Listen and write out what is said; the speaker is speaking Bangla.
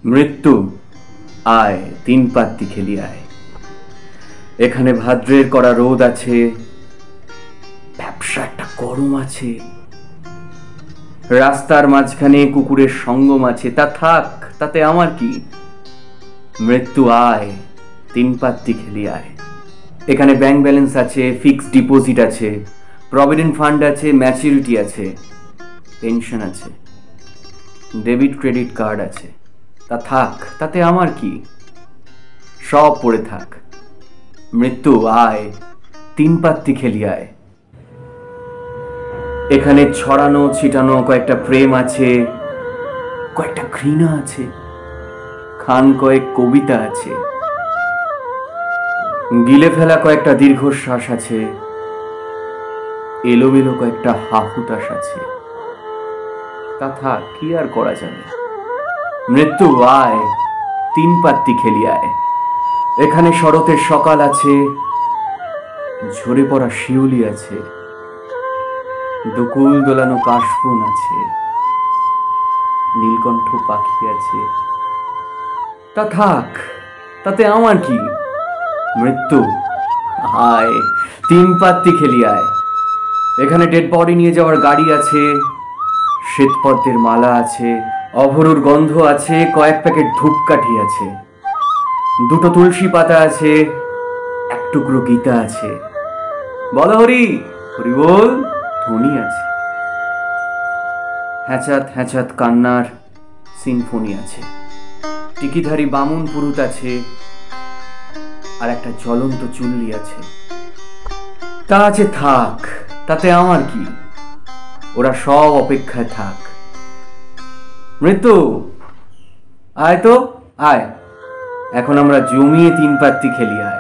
মৃত্যু আয় তিন পাত্তি খেলি আয়। এখানে ভাদ্রের করা রোদ আছে, ব্যবসা একটা গরম আছে, রাস্তার মাঝখানে কুকুরের সঙ্গম আছে। তা থাক, তাতে আমার কি। মৃত্যু আয় তিন পাত্তি খেলি আয়। এখানে ব্যাংক ব্যালেন্স আছে, ফিক্সড ডিপোজিট আছে, প্রভিডেন্ট ফান্ড আছে, ম্যাচুরিটি আছে, পেনশন আছে, ডেবিট ক্রেডিট কার্ড আছে। তা থাক, তাতে আমার কি। সব পড়ে থাক। মৃত্যু আয় তিন পাত্তি খেলি আয়। এখানে ছড়ানো ছিটানো কয়েকটা প্রেম আছে, কয়েকটা ঘৃণা আছে, খান কয়েক কবিতা আছে, গিলে ফেলা কয়েকটা দীর্ঘশ্বাস আছে, এলোমেলো কয়েকটা হাহুতাশ আছে। তা থাক, কি আর করা যাবে। মৃত্যু আয় তিন পাত্তি খেলি আয়। এখানে শরতের সকাল আছে, ঝরে পড়া শিউলি আছে, দুকুল দোলানো কাশবন আছে, নীলকণ্ঠ পাখি আছে। তা থাক, তাতে আমার কি। মৃত্যু আয় তিন পাত্তি খেলি আয়। এখানে ডেড বডি নিয়ে যাওয়ার গাড়ি আছে, শ্বেতপদ্মের মালা আছে, অভরুর গন্ধ আছে, কয়েক প্যাকেট ধূপকাঠি আছে, দুটো তুলসী পাতা আছে, এক টুকরো গীতা আছে, বল হরি হরি বল ধ্বনি আছে, হ্যাঁচাত হ্যাঁচাত কান্নার সিম্ফনি আছে, টিকিধারী বামুন পুরুত আছে, আর একটা জ্বলন্ত চুল্লি আছে। তা আছে থাক, তাতে আমার কি। ওরা সব অপেক্ষায় থাক। মৃত্যু আয় তো আয়, এখন আমরা জমিয়ে তিন পাত্তি খেলি আয়।